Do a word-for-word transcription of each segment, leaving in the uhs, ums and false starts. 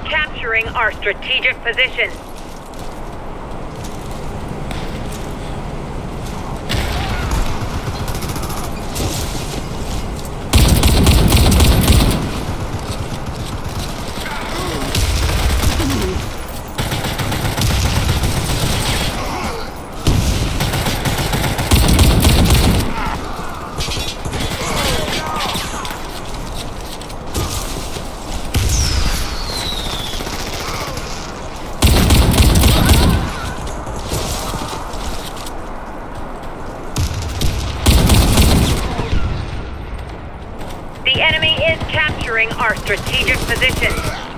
capturing our strategic position. The enemy is capturing our strategic position.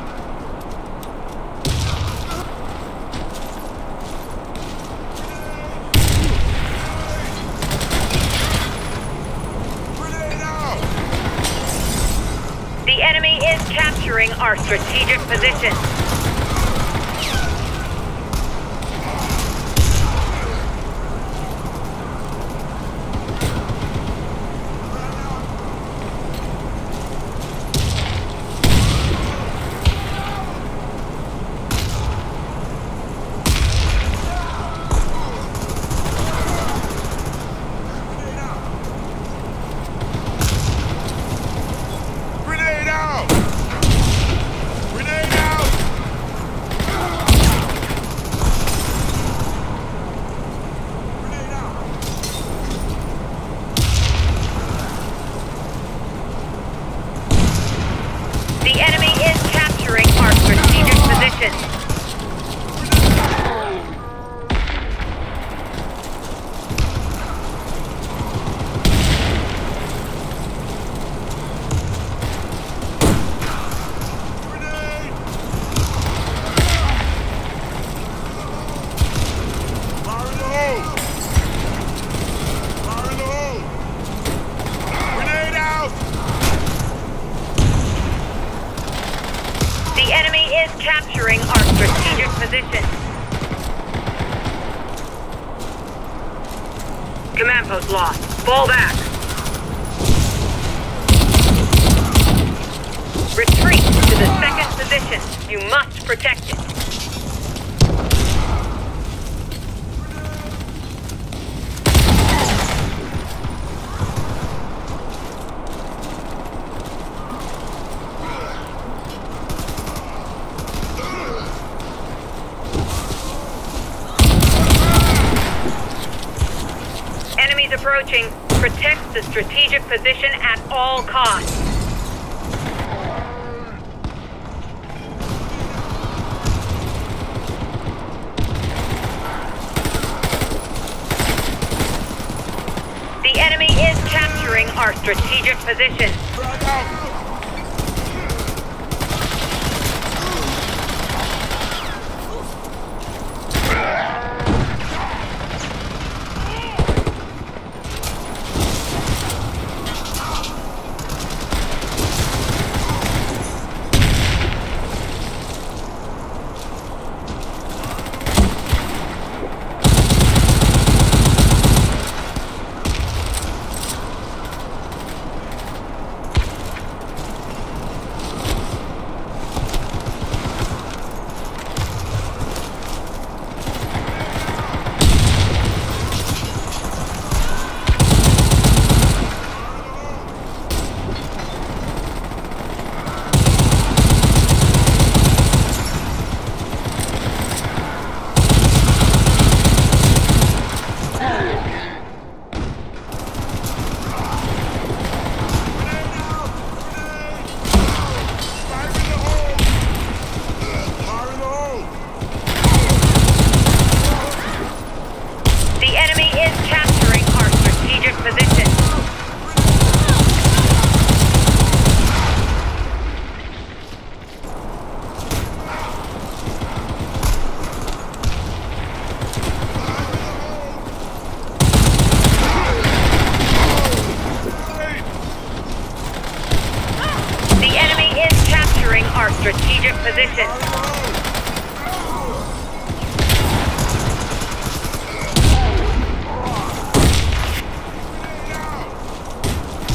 The enemy is capturing our strategic position. The enemy is capturing our strategic position. The enemy is capturing our strategic position. Command post lost. Fall back. Retreat to the second position. You must protect it. Enemies approaching. Protect the strategic position at all costs. The enemy is capturing our strategic position. Our strategic position.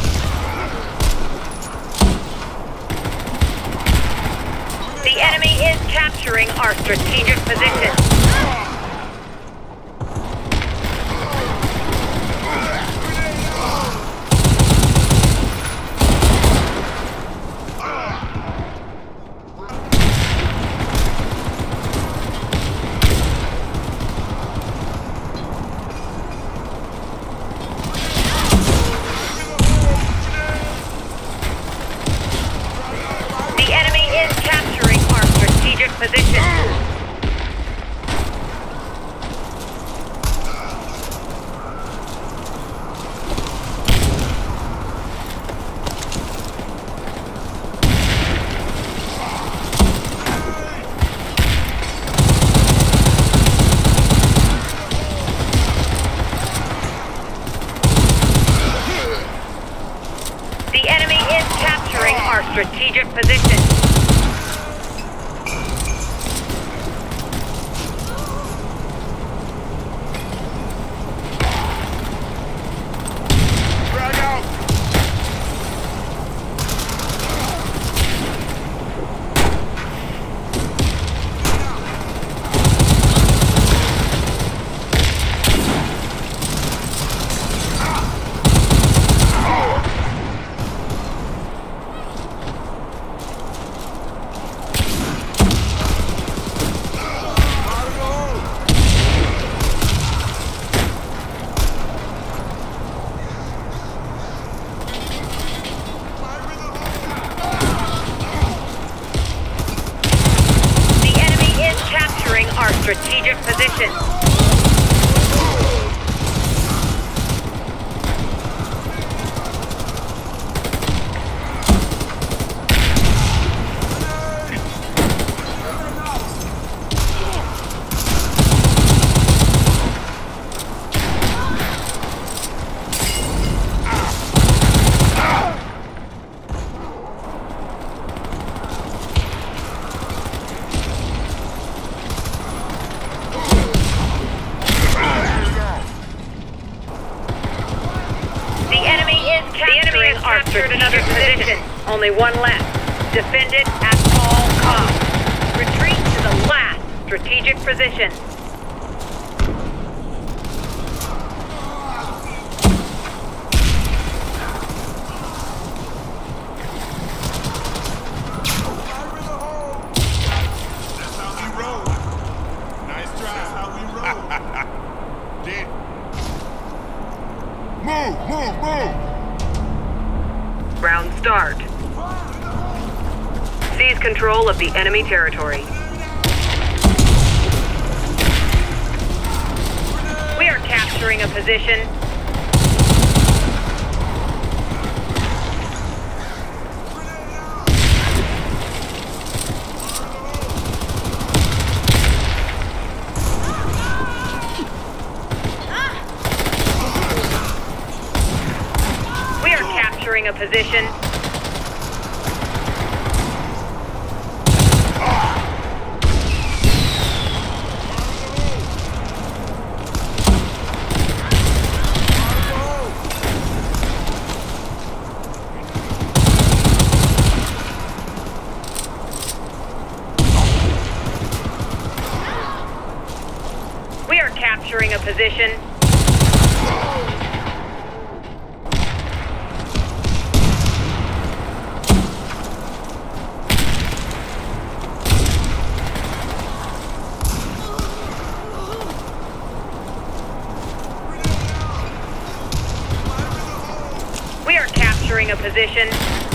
The enemy is capturing our strategic position. The enemy is capturing our strategic position. The enemy is capturing our strategic position. Drag out! The enemy is capturing our strategic position. The enemy is capturing our captured another position. Only one left. Defend it at all costs. Retreat to the last strategic position. That's how we roll. Nice try. That's how we roll. Did. Move, move, move! Round start. Seize control of the enemy territory. We are capturing a position. We are capturing a position. We are capturing a position. We are capturing a position.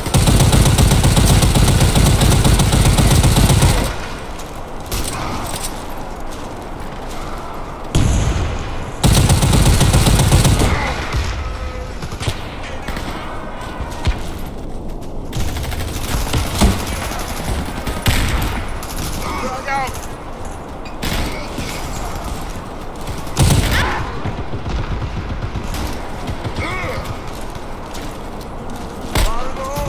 Drag out! Fire in the hole!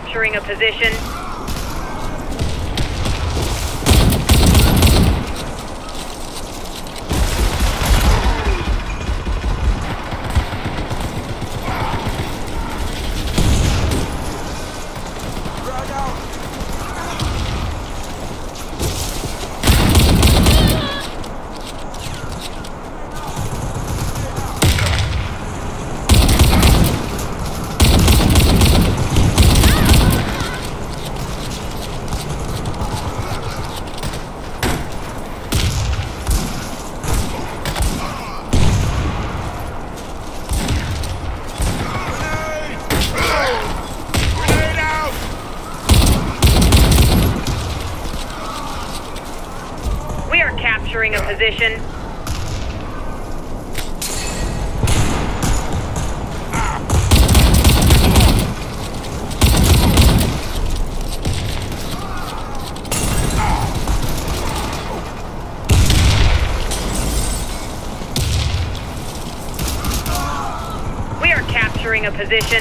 capturing a position. Capturing a position. We are capturing a position.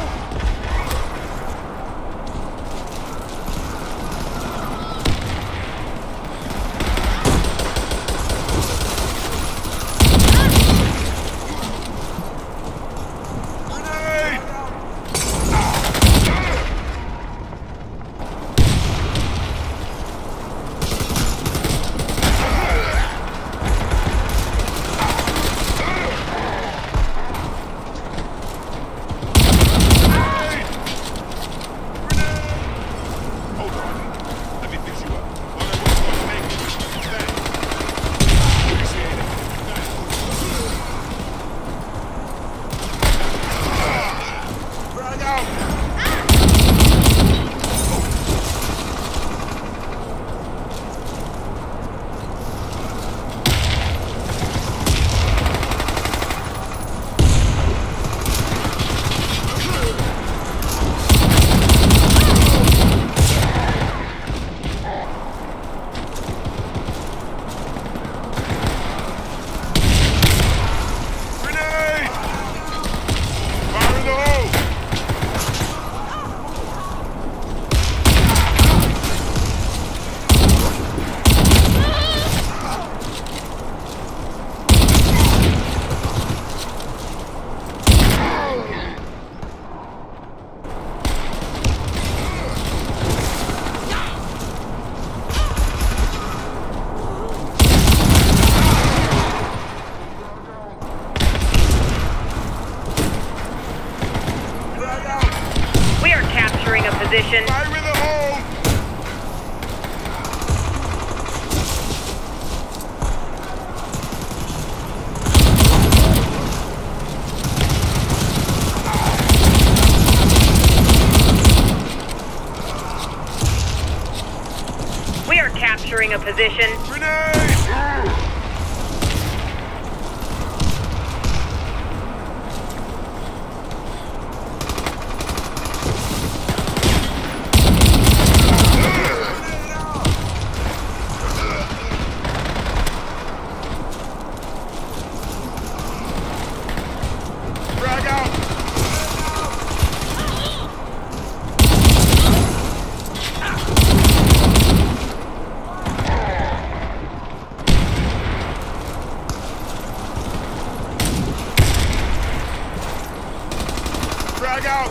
Position. Fire in the hole! We are capturing a position. Grenade! Frag out!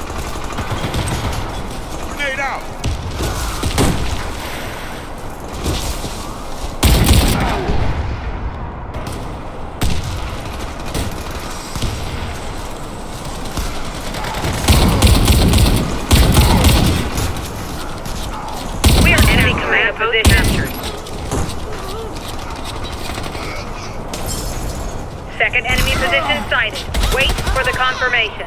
Grenade out! We are enemy command position. Second enemy position sighted. Wait for the confirmation.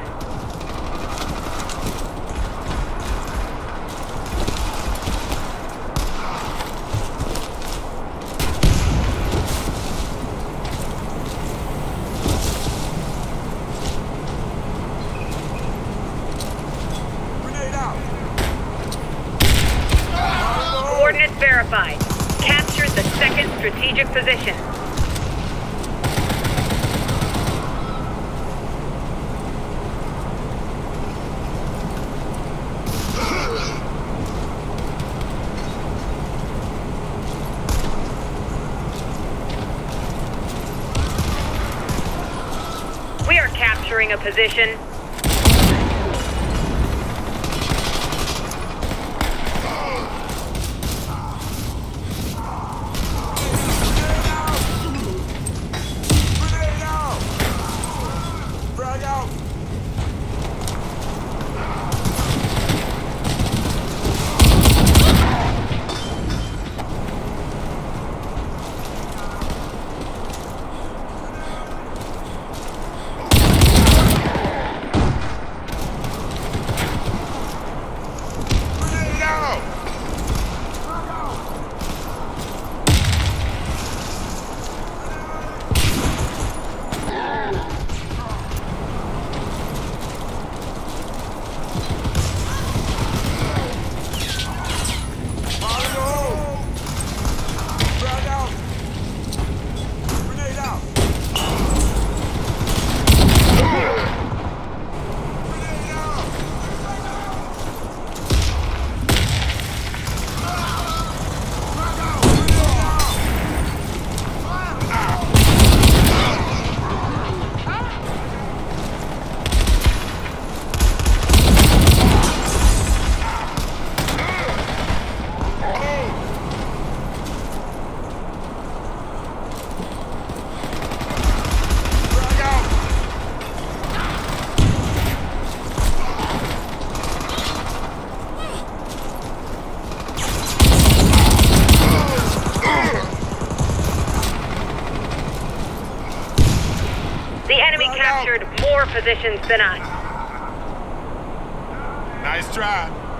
Coordinates verified. Capture the second strategic position. capturing a position. The enemy captured more positions than us. Nice try.